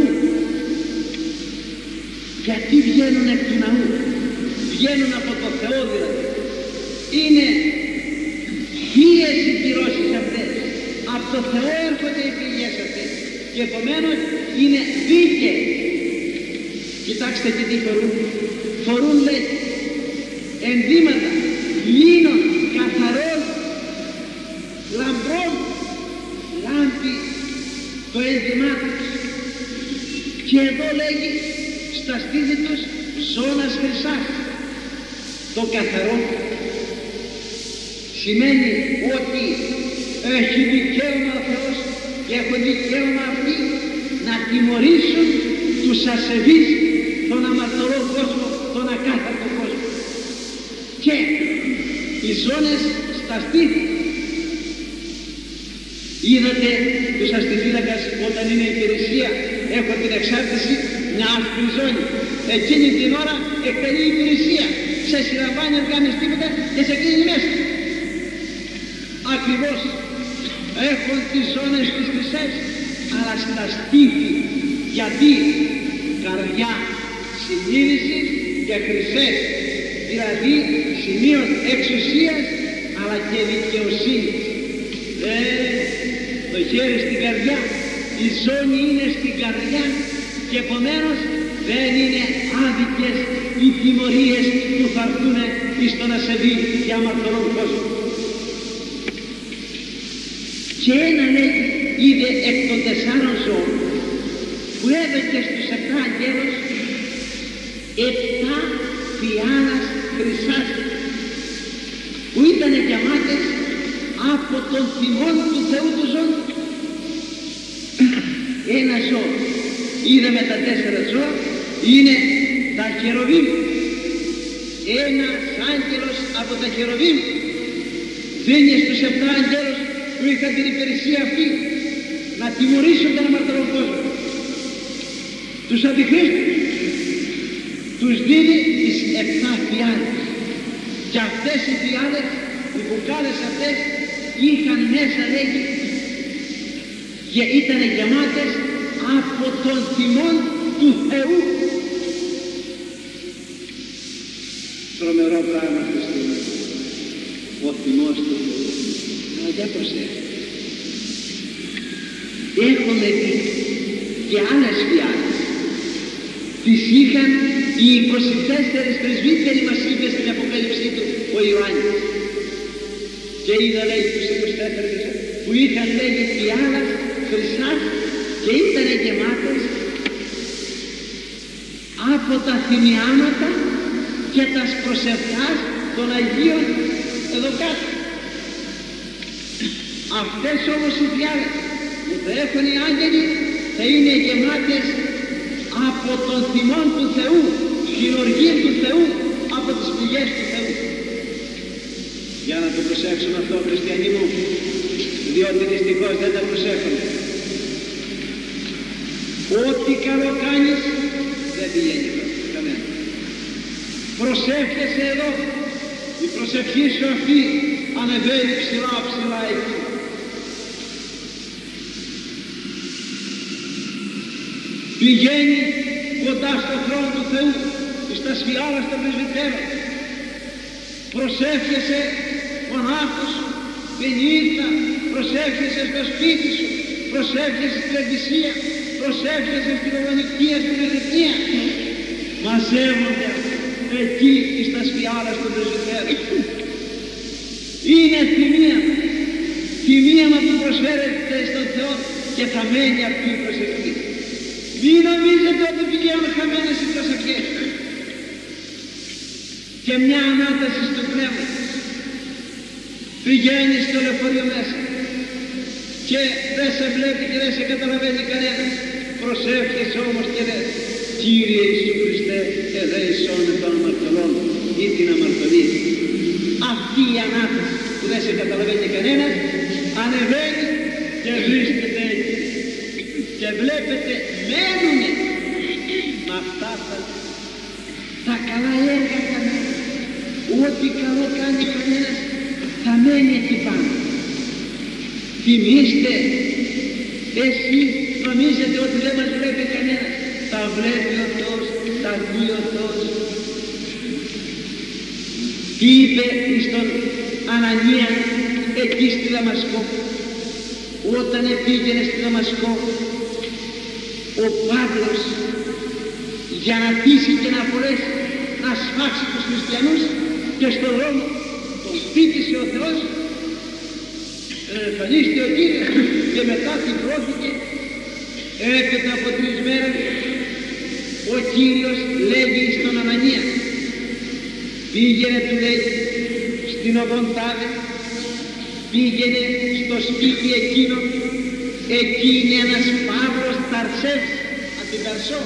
Speaker 1: Γιατί βγαίνουν εκ του ναού? Βγαίνουν από το Θεό δηλαδή. Είναι θείες οι κυρώσεις αυτές. Από το Θεό έρχονται οι πηγές αυτές. Και επομένως είναι δίκαιες. Κοιτάξτε και τι φορούν. Φορούν, λέει, ενδύματα, λίνων, καθαρών, λαμπρών, λάμπει το ένδυμά τους. Και εδώ λέγει στα στήθη τους σώνας χρυσάς. Το καθαρό σημαίνει ότι έχει δικαίωμα ο Θεός και έχουν δικαίωμα αυτοί να τιμωρήσουν τους ασεβείς, τον αμαρτωλό κόσμο, τον ακάθαρτο κόσμο. Και οι ζώνες στα στήθη. Είδατε τους αστιφύλακας όταν είναι υπηρεσία, έχουν την εξάρτηση, μια άσπρη ζώνη. Εκείνη την ώρα εκτελεί υπηρεσία. Σε συλλαμβάνει, δεν κάνεις τίποτα και σε κλείνει μέσα. Ακριβώς έχουν τις ζώνες τις χρυσές, αλλά στα στήθη. Γιατί? Καρδιά συνείδησης και χρυσές. Δηλαδή σημείων εξουσίας αλλά και δικαιοσύνης. Το χέρι στην καρδιά, η ζώνη είναι στην καρδιά και επομένως δεν είναι άδικες οι τιμωρίες που θα έρθουν εις τον ασεβή και αμαρτωλόν κόσμο. Και ένα λέει είδε εκ των 4 ζώων που έδωκε στους 7 αγγέλους 7 φιάλας χρυσάς που ήταν γεμάτες από τον θυμόν του Θεού του ζώου. Ένα ζώο είδε με τα 4 ζώα είναι τα χεροβίμ. Ένας άγγελος από τα χεροβίμ δίνει στους 7 αγγέλους που είχαν την υπηρεσία αυτή να τιμωρήσουν τον αμαρτωλό κόσμο, τους αντιχρίστους, τους δίνει τις 7 φιάλες. Και αυτές οι φιάλες, οι μπουκάλες αυτές είχαν μέσα, λέγει, και ήταν γεμάτες από τον θυμόν του Θεού. Τρομερό πράγμα, Χριστίνα, ο θυμός του Θεού. Αλλά για προσέχετε, έχουμε δει και άλλες φιάλες. Τις είχαν οι 24 πρεσβύτεροι, μας είπε στην Αποκάλυψή του ο Ιωάννης. Και είδα, λέει, τους 24 που είχαν, λέγει, φιάλας χρυσάς και ήταν γεμάτες από τα θυμιάματα και τα προσευχάς των Αγίων εδώ κάτω. Αυτές όμως οι φιάλες που θα έχουν οι άγγελοι θα είναι γεμάτες από τον θυμόν του Θεού, την οργή του Θεού, από τις πηγές του Θεού. Για να το προσέξουμε αυτό, χριστιανοί μου, διότι δυστυχώς δεν τα προσέχουμε. Ό,τι καλό κάνεις δεν πηγαίνει κανένα. Προσεύχεσαι εδώ, η προσευχή σου αυτή ανεβαίνει ψηλά ψηλά εκεί. Πηγαίνει κοντά στον θρόνο του Θεού, στα σφιάλα των πρεσβυτέρων. Προσεύχεσαι μονάχος, πενήντα, προσεύχεσαι στο σπίτι σου, προσεύχεσαι στην εκκλησία, προσεύχεσαι στην Οδονικία, στην Ερυθρία. Μαζεύονται εκεί στα σφιάλα των πρεσβυτέρων. Είναι θυμίαμα που προσφέρεται στον Θεό και θα μένει αυτή η προσευχή. Μην νομίζετε ότι πηγαίνουν χαμένες οι προσευχές και μια ανάταση στο πνεύμα. Πηγαίνει στο λεωφορείο μέσα και δεν σε βλέπει και δεν σε καταλαβαίνει κανένας. Προσεύχεσαι όμως και λες, Κύριε Ιησού Χριστέ, εδέησόν των αμαρτωλών ή την αμαρτωλία. Αυτή η ανάταση που δεν σε καταλαβαίνει κανένας ανεβαίνει και βρίσκεται εκεί. Και βλέπετε, μένουνε με αυτά τα καλά έργα κανένας. Ό,τι καλό κάνει κανένας θα μένει εκεί πάνω. Θυμήστε, εσείς νομίζετε ότι δεν μας βλέπει κανένας. Τα βλέπει ο Θεός, τα ακούει ο Θεός. Τι είπε στον Ανανία εκεί στη Δαμασκό, όταν πήγαινε στη Δαμασκό ο Παύλος για να πείσει και να μπορέσει να σφάξει τους χριστιανούς, και στον δρόμο τον πείτησε ο Θεός, εμφανίστηκε ο Κύριος και μετά τυπώθηκε. Έπειτα από 3 μέρες ο Κύριος λέγει στον Ανανία, πήγαινε, του λέει, στην Οδοντάδε, πήγαινε στο σπίτι εκείνο, εκεί είναι ένας Παύλος Ταρσές από την Ταρσό.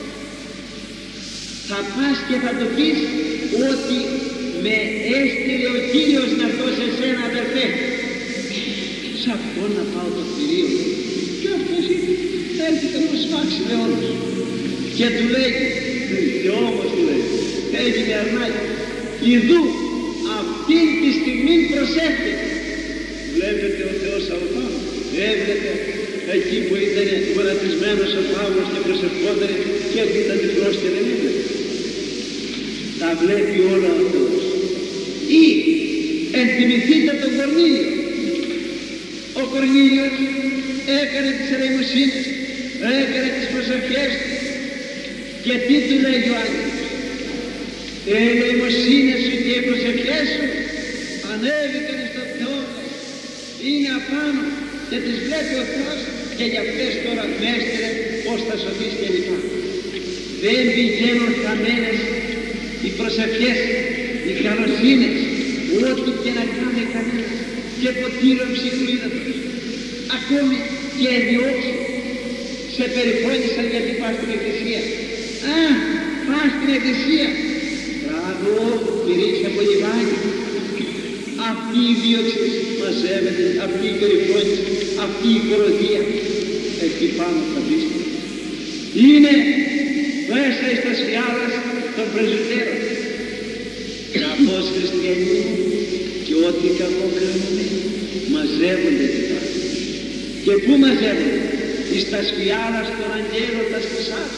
Speaker 1: Θα πας και θα του πεις ότι με έστειλε ο Κύριος να έρθω σε σένα, αδερφέ. Σ' αυτό να πάω το θηρίο. Και αυτός έρχεται να σφάξει με όλους. Και του λέει, και όμως του λέει, έγινε αρνάκι, ιδού αυτήν τη στιγμή προσέχετε. Βλέπετε ο Θεός από πάνω, έβλεπε εκεί που ήταν γονατισμένος ο Παύλος και προσευχόταν και ήταν τυφλός και δεν έβλεπε. Τα βλέπει όλα ο Θεός. Ή ενθυμηθείτε τον Κορνήλιο. Ο Κορνήλιος έκανε τις ελεημοσύνες, έκανε τις προσευχές Και τι του λέγει ο άγγελος? Ελεημοσύνες σου και οι προσευχές σου ανέβηκαν στον Θεό, είναι απάνω και τις βλέπει ο Θεός, και για αυτές τώρα Μέστρε πώς θα σωθείς κλπ. Δεν πηγαίνουν χαμένες οι προσευχές, οι καλοσύνες, ό,τι και να κάνει κανένας, και ποτήριο ψυχοίδατος, ακόμη και διώξει. Σε περιφρόνησαν γιατί πας στην εκκλησία. Πας στην εκκλησία. Μπράβο, κηρύξε από λιβάνι. Αυτή η δίωξη μαζεύεται, αυτή η περιφρόνηση, αυτή η κοροδία. Εκεί πάνω θα βρίσκεται. Είναι μέσα στα σφιάλας των πρεσβυτέρων. Καθώς χριστιανοί και ό,τι κακό κάνουμε μαζεύονται εκεί πάνω. Και πού μαζεύονται? Εις τα σφιάλας των αγγέλων τα σκισάς,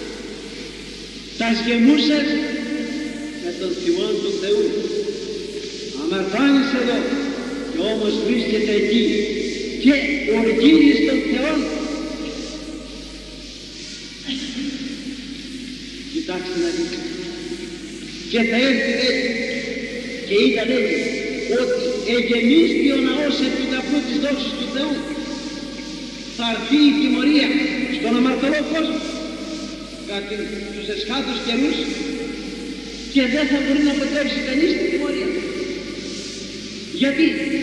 Speaker 1: τα γεμούσας με τον θυμόν του Θεού. Αμαρτάνεις εδώ και όμως βρίσκεται εκεί και οργίζεις τον Θεό. Κοιτάξτε να δείτε. Και θα έρθει έτσι και είδα λέγει ότι εγεμίστη ο ναός επί ταπού της δόξης του Θεού. Θα έρθει η τιμωρία στον αμαρτωλό κόσμο κατά τους εσχάτους καιρούς και δεν θα μπορεί να αποτρέψει κανείς την τιμωρία. Γιατί?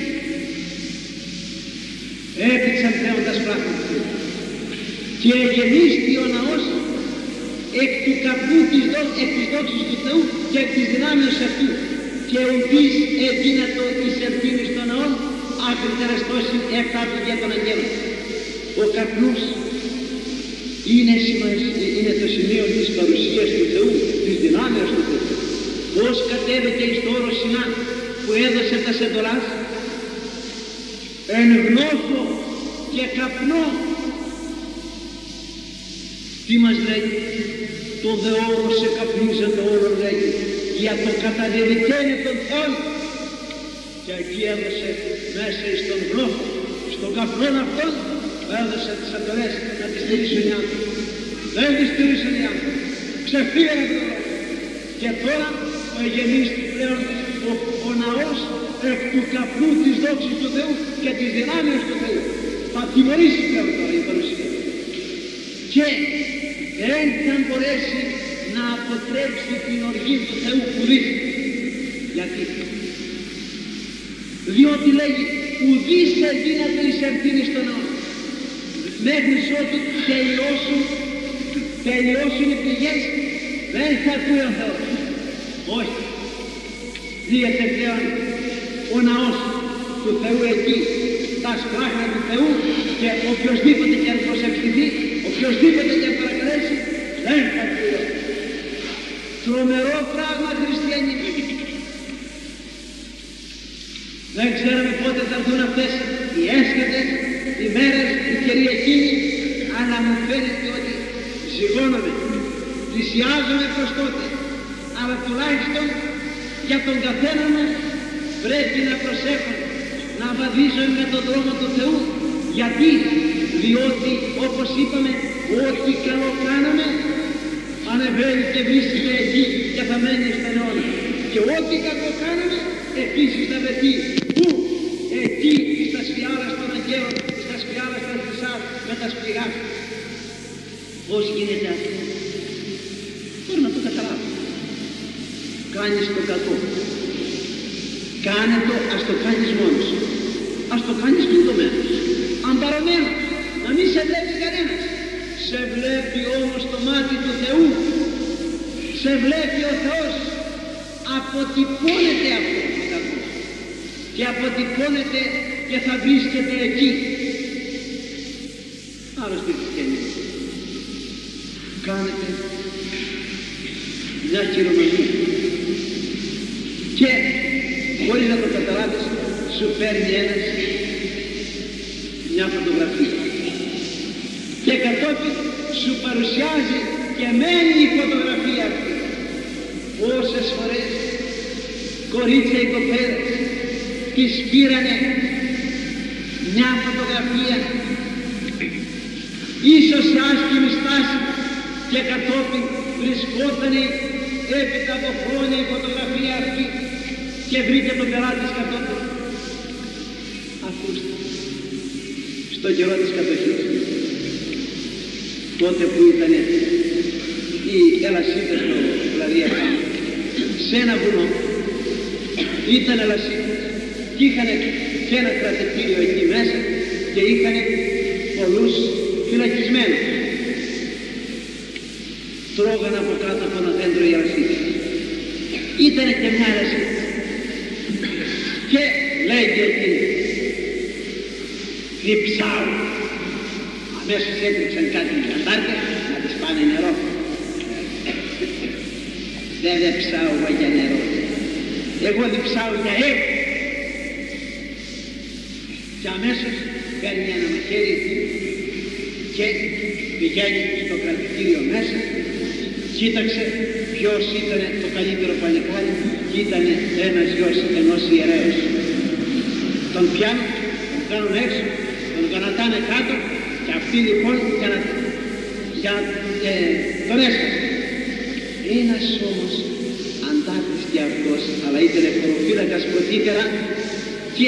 Speaker 1: Έπαιξαν θέοντας πράγματα και εγεμίστη ο ναός εκ του καπνού της δόξης του Θεού και εκ της δυνάμεως αυτού, και ουδείς εδύνατο εις ευθύνης των ναών άκρη τεραστώσει εφτάτου για τον αγγέλο. Ο καπνός είναι το σημείο της παρουσίας του Θεού, της δυνάμεως του Θεού. Πώς κατέβηκε εις το όρο Σινά που έδωσε τα σεντολάς, εν γνώθο και καπνό. Τι μας λέγει? Το δε όρο σε καπνίζε το όρο, λέγει, για το καταδεδικαίνει τον Θεό. Και εκεί έδωσε μέσα εις τον γνώθο, στον καπνό αυτόν, έδωσε τις εντολές να τις στηρίσουν οι άνθρωποι. Δεν τις στηρίσουν οι άνθρωποι. Ξεφύγανε τον λόγο. Και τώρα ο εγεμίστη πλέον ο ναός εκ του καπνού της δόξης του Θεού και της δυνάμεως του Θεού. Θα τιμωρήσει πλέον τώρα η παρουσία. Και δεν θα μπορέσει να αποτρέψει την οργή του Θεού που ρίχνει. Γιατί? Διότι λέγει ουδείς εδύνατο εις ευθύνης των ναών. Μέχρι ότου τελειώσουν οι πληγές, δεν θα ακούει ο Θεός. Όχι. Δίεται πλέον ο ναός του Θεού εκεί, τα σπλάχνα του Θεού, και οποιοσδήποτε και αν προσευχηθεί, οποιοσδήποτε και αν παρακαλέσει, δεν θα ακούει. Τρομερό πράγμα, χριστιανοί. Δεν ξέρουμε πότε θα έρθουν αυτές οι έσχατες ημέρες, η καιρή εκείνη, αλλά μου φαίνεται ότι ζυγώνομαι, πλησιάζομαι προς τότε. Αλλά τουλάχιστον για τον καθένα μας πρέπει να προσέχουμε, να βαδίζουμε με τον δρόμο του Θεού. Γιατί? Διότι όπως είπαμε, ό,τι καλό κάναμε ανεβαίνει και βρίσκεται εκεί και θα μένει στον αιώνα. Και ό,τι κακό κάναμε επίσης θα βρεθεί. Πού? Εκεί στα σφιάλα των αγγέλων, στα σφιάλα των χρυσάς με τα σπληγά. Πώς γίνεται αυτό? Μπορεί να το καταλάβω. Κάνεις το κακό. Κάνε το, ας το κάνεις μόνος σου. Ας το κάνεις κοιτωμένος, αμπαρωμένος, να μην σε βλέπει κανένας. Σε βλέπει όμως το μάτι του Θεού. Σε βλέπει ο Θεός. Αποτυπώνεται αυτό το κακό. Και αποτυπώνεται και θα βρίσκεται εκεί. Άλλωστε χριστιανοί, κάνετε μια χειρομανία και χωρίς να το καταλάβεις σου παίρνει ένας μια φωτογραφία και κατόπιν σου παρουσιάζει και μένει η φωτογραφία αυτή. Πόσες φορές κορίτσια ή κοπέλες της πήρανε μια φωτογραφία ίσως σε άσχημη στάση και κατόπιν βρισκότανε έπειτα από χρόνια η φωτογραφία αυτή και βρήκε τον πελάτη σκατώτερο. Ακούστε, στο καιρό της κατοχής, τότε που ήταν οι Ελασσίτες, δηλαδή σε ένα βουνό, ήταν Ελασσίτες και είχαν και ένα κρατητήριο εκεί μέσα και είχαν πολλούς φυλακισμένους. Τρώγαν από κάτω από ένα δέντρο οι Ελασσίτες. Ήτανε και μια Ελασσίτες. Και λέγει εκείνη, διψάω. Αμέσως έτρεξαν κάτι λιαντάρια να τις πάνε νερό. Δεν διψάω εγώ για νερό. Εγώ διψάω για έργο. Και αμέσως παίρνει ένα μαχαίρι και πηγαίνει στο κρατητήριο μέσα, κοίταξε ποιος ήταν το καλύτερο παλικάρι και ήταν ένας γιος ενός ιερέως. Τον πιάνουν, τον κάνουν έξω, τον γονατάνε κάτω και αυτοί λοιπόν για να τον έσκασαν. Ένας όμως αντάρτης και αυτός, αλλά ήταν χωροφύλακας πρωτήτερα και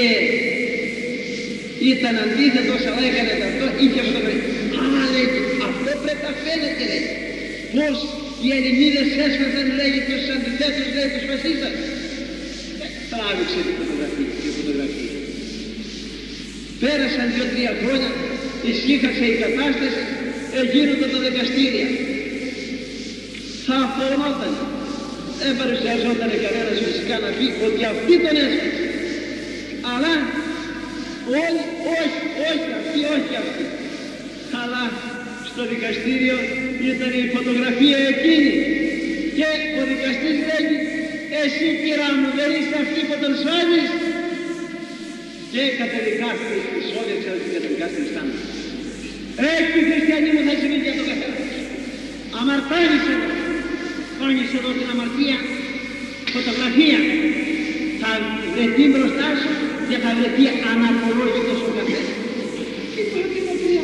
Speaker 1: ήταν αντίθετος, αλλά έκανε αυτό, είχε φωτογραφία. Α, λέει, αυτό πρέπει να φαίνεται, λέει. Πως οι Ελληνίδες έσφασαν, λέγει, τους αντιθέτους, λέει, τους φασίστας. Τράβηξε τη φωτογραφία. Πέρασαν 2-3 χρόνια, ησύχασε η κατάσταση, γίνονταν τα δικαστήρια. Θα αυτογνώταν. Δεν παρουσιαζόταν κανένας φυσικά να πει ότι αυτοί τον έσφασαν. Αλλά όλοι, όχι αυτοί. Αλλά στο δικαστήριο ήταν η φωτογραφία εκείνη και ο δικαστής λέγει, εσύ κυρά μου δεν είσαι αυτή που τον σώζεις? Και καταδικάστηκε στη σώδια, ξέρω τι καταδικάστηκε στάντα. Έχει χριστιανοί μου θα συμβεί για τον καθένα. Αμαρτάνεις εδώ. Φώνεις εδώ την αμαρτία, φωτογραφία. Θα βρεθεί μπροστά σου και θα βρεθεί αναπολόγητος ο καθένας. Τι πάτε μακριά.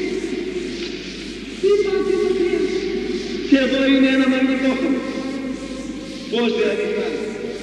Speaker 1: Και εδώ είναι ένα μαγνητόφωνο. Πώς δηλαδή φτάνει.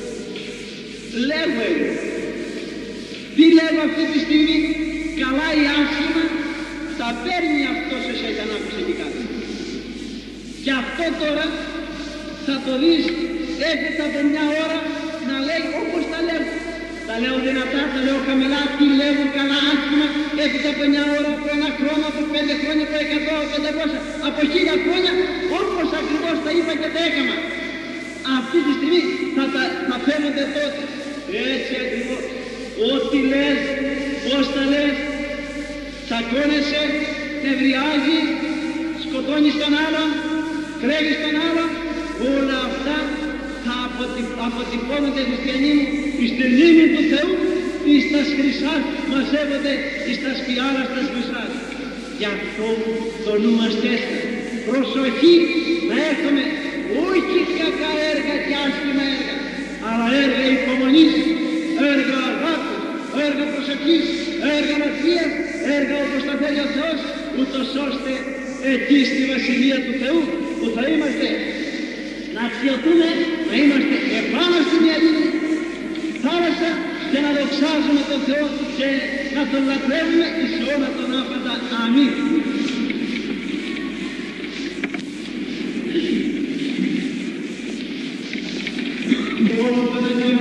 Speaker 1: Λέγω εγώ. Τι λέγω αυτή τη στιγμή, καλά ή άσχημα, τα παίρνει αυτός ο σαϊτανά που σε εκεί κάτω. Και αυτό τώρα θα το δεις έρχεται από μια ώρα να λέει όπως τα λέω. Τα λέω δυνατά, τα λέω χαμηλά, τι λέγω καλά άσχημα, έρχεται από μια ώρα, από ένα χρόνο, από 5 χρόνια, από 100, από 500, από 1000 χρόνια, όπως ακριβώς τα είπα και τα έκανα. Αυτή τη στιγμή θα φαίνονται τότε. Έτσι ακριβώς. Ό,τι λες, πώς τα λες, τσακώνεσαι, νευριάζεις, σκοτώνεις τον άλλον, κρέβεις τον άλλον, όλα αυτά θα αποτυπώνονται χριστιανοί μου εις τη μνήμη του Θεού, εις τα χρυσά μαζεύονται, εις τα σκιάλα στα χρυσά. Γι' αυτό το νου μας τέσσερα. Προσοχή να έχουμε όχι κακά έργα και άσχημα έργα, αλλά έργα υπομονής, έργα αγάπης, έργα προσοχής, έργα μαθίας, έργα όπως τα θέλει ο Θεός, ούτως ώστε εκεί στη Βασιλεία του Θεού που θα είμαστε να αξιωθούμε, να είμαστε επάνω στην ιερή θάλασσα και να δοξάζουμε τον Θεό και να τον λατρεύουμε εις όλα τον άφαντα. Αμήν. Όλο τον